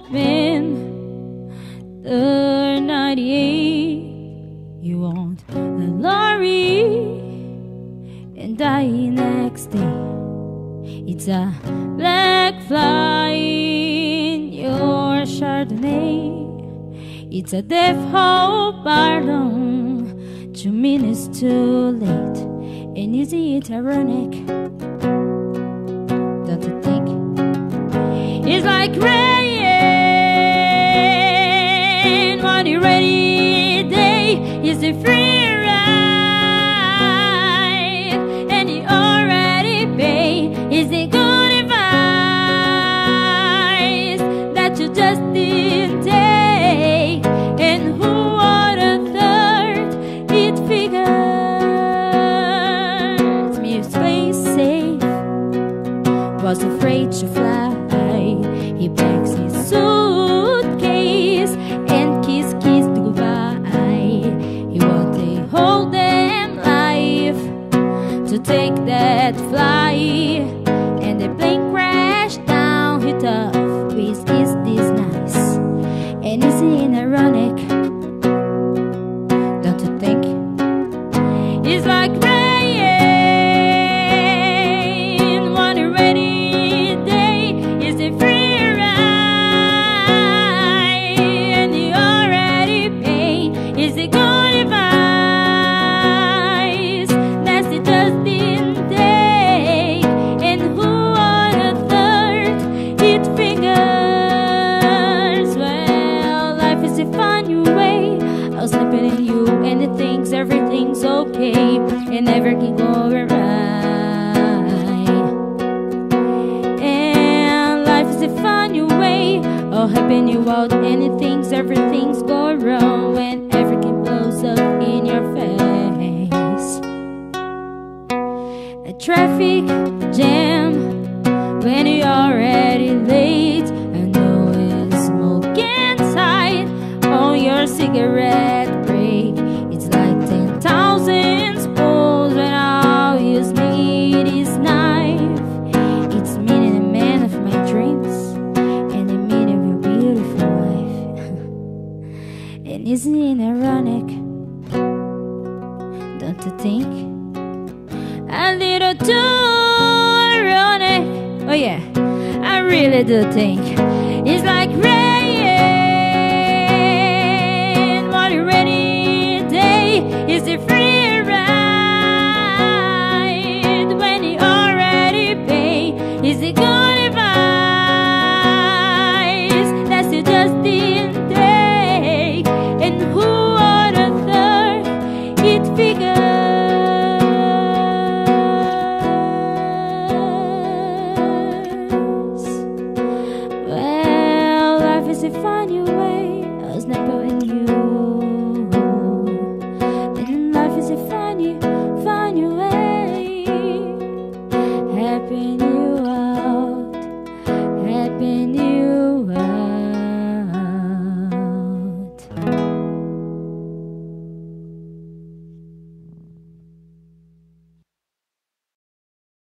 been the 98. You want the lorry and die next day. It's a black fly in your Chardonnay. It's a death hope pardon. 2 minutes too late. And is it ironic? Don't you think? It's like rain on a rainy day. It's a free ride, and you already pay. Is it good advice that you just didn't take? And who would have thought it figures? Mr. Space Safe was afraid to fly. He packs his suitcase and kiss goodbye. He want a whole damn life to take that flight. And the plane crashed down. He thought, is this nice? And is it ironic? Don't you think? It's like rain on a rainy day. Is it free? Is it good advice that it just didn't take? And who would have thought it figures? Well, life is a funny way of slipping in you, and it thinks everything's okay and everything going right. And life is a funny way of helping you out, and it thinks everything's going wrong when everything blows up in your face. A traffic jam when you're already late. I know it's smoke inside on your cigarette break. It's like 10,000 spoons when all you need is knife. It's meeting a man of my dreams and the meaning of your beautiful life. And isn't it ironic? Don't you think? A little too ironic. Oh yeah, I really do think. It's like rain on a rainy day. Is it free ride when you already pay? Is it good advice that you just didn't take? And who would have thought it figures? Well, life is a funny way of snapping you. And life is a funny way helping you out, helping